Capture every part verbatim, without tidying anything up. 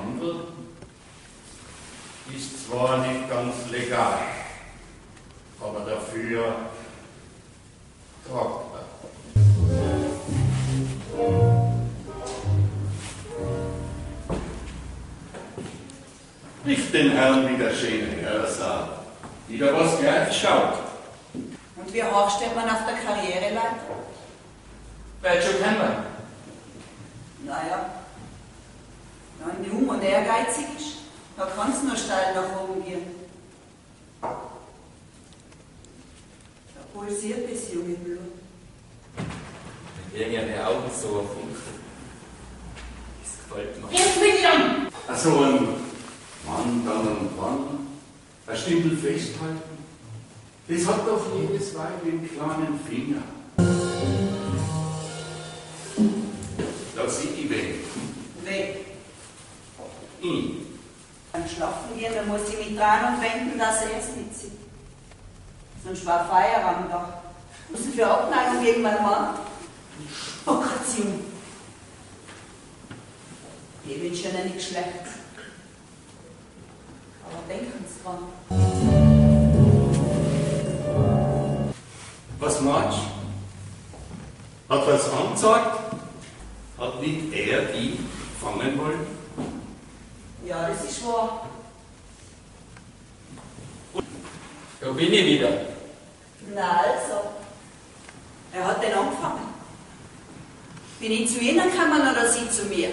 Handel ist zwar nicht ganz legal, aber dafür tragbar. Nicht den Herrn wie der schöne Herr sah, wieder was gleich schaut. Und wie hoch steht man auf der Karriereleiter? Weit schon kennen. Naja, wenn man jung und ehrgeizig ist, da kann es nur steil nach oben gehen. Da pulsiert das junge Blut. Irgendeine Augen so funkeln. Das gefällt mir. Jetzt William! Also ein Mann, dann und wann, ein Stündel festhalten, das hat doch jedes Weib im kleinen Finger. Da sieht die weg. Weg. Ich. Beim Schlafen gehen, da muss ich mich dran und wenden, dass er es nicht sieht. Sonst war Feierabend da. Was ist für Abneigung gegen meinen Mann? Okration. Ich wünsche Ihnen nichts Schlechtes. Aber denken Sie dran. Was meinst du? Hat was angezeigt? Hat nicht er die fangen wollen? Ja, das ist wahr. Da bin ich wieder. Na also, er hat den angefangen. Bin ich zu Ihnen gekommen oder Sie zu mir?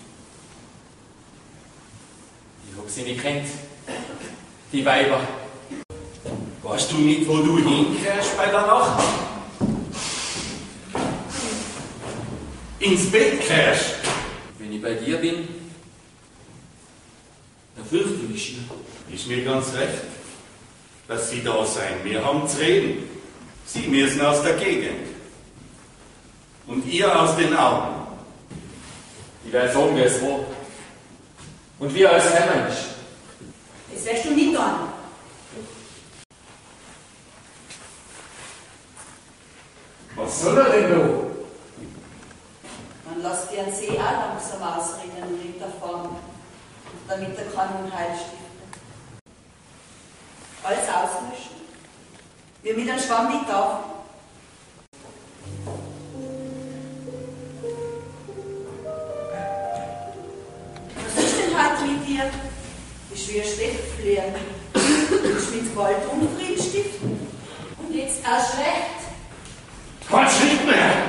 Ich hab sie nicht kennt. Die Weiber. Weißt du nicht, wo du hinkehrst bei der Nacht? Ins Bett kehrst? Wenn ich bei dir bin, dann fürchte ich mich schier. Ist mir ganz recht, dass Sie da sein. Wir haben zu reden. Sie müssen aus der Gegend. Und ihr aus den Augen. Ich werde sagen, wie es war. Und wir als Heimmensch. Das wirst du nicht tun. Was soll er denn da? Man lässt den See auch langsam ausrinnen und liegt da vorne, damit er keinen Unheil stiftet. Alles auslöschen. Wie mit einem Schwamm mit Tauchen. Was ist denn heute mit dir? Bist du wie ein Schlechtfliehen? Willst du mit Gewalt Unfrieden stiften? Und jetzt erst recht. Quatsch nicht mehr!